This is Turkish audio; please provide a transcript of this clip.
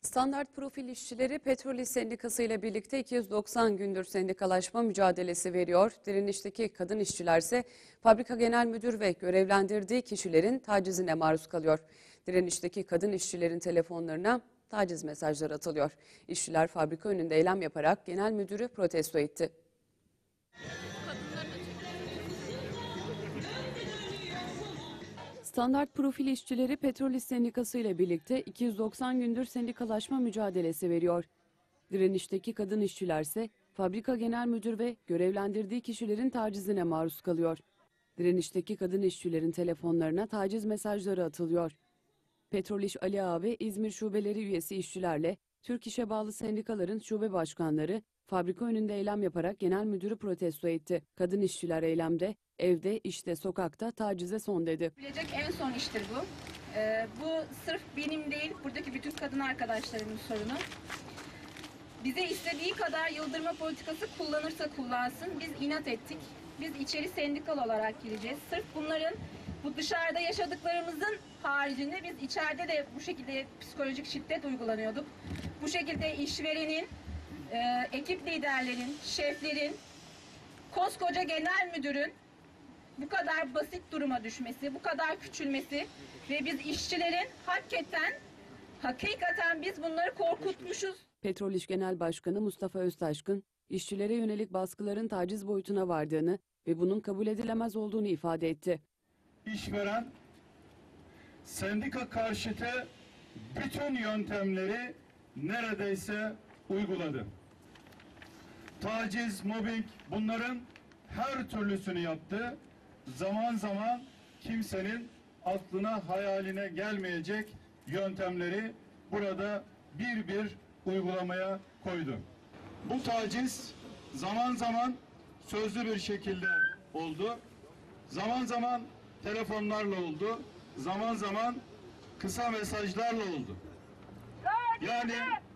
Standart Profil işçileri Petrol İş Sendikası ile birlikte 290 gündür sendikalaşma mücadelesi veriyor. Direnişteki kadın işçiler ise fabrika genel müdür ve görevlendirdiği kişilerin tacizine maruz kalıyor. Direnişteki kadın işçilerin telefonlarına taciz mesajları atılıyor. İşçiler fabrika önünde eylem yaparak genel müdürü protesto etti. Standart Profil işçileri Petrol İş Sendikası ile birlikte 290 gündür sendikalaşma mücadelesi veriyor. Direnişteki kadın işçiler ise fabrika genel müdür ve görevlendirdiği kişilerin tacizine maruz kalıyor. Direnişteki kadın işçilerin telefonlarına taciz mesajları atılıyor. Petrol İş Ali Ağa ve İzmir şubeleri üyesi işçilerle Türk İş'e bağlı sendikaların şube başkanları fabrika önünde eylem yaparak genel müdürü protesto etti. Kadın işçiler eylemde, evde, işte, sokakta tacize son dedi. Bilecek en son iştir bu. Bu sırf benim değil, buradaki bütün kadın arkadaşlarımın sorunu. Bize istediği kadar yıldırma politikası kullanırsa kullansın. Biz inat ettik. Biz içeri sendikal olarak gireceğiz. Sırf bunların bu dışarıda yaşadıklarımızın haricinde biz içeride de bu şekilde psikolojik şiddet uygulanıyorduk. Bu şekilde işverenin, ekip liderlerin, şeflerin, koskoca genel müdürün bu kadar basit duruma düşmesi, bu kadar küçülmesi ve biz işçilerin hakikaten biz bunları korkutmuşuz. Petrol İş Genel Başkanı Mustafa Öztaşkın, işçilere yönelik baskıların taciz boyutuna vardığını ve bunun kabul edilemez olduğunu ifade etti. İşveren, sendika karşıtı bütün yöntemleri neredeyse uyguladı. Taciz, mobbing, bunların her türlüsünü yaptı. Zaman zaman kimsenin aklına, hayaline gelmeyecek yöntemleri burada bir bir uygulamaya koydu. Bu taciz zaman zaman sözlü bir şekilde oldu. Zaman zaman telefonlarla oldu. Zaman zaman kısa mesajlarla oldu. Yani